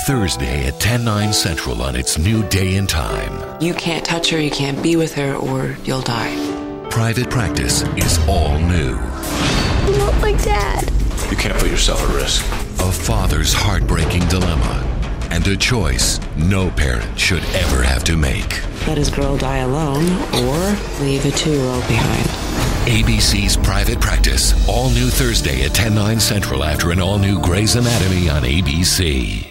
Thursday at 10/9 Central on its new day and time. You can't touch her, you can't be with her, or you'll die. Private Practice is all new. I'm not like Dad. You can't put yourself at risk. A father's heartbreaking dilemma and a choice no parent should ever have to make. Let his girl die alone, or leave a 2-year-old behind. ABC's Private Practice, all new Thursday at 10/9 Central after an all-new Grey's Anatomy on ABC.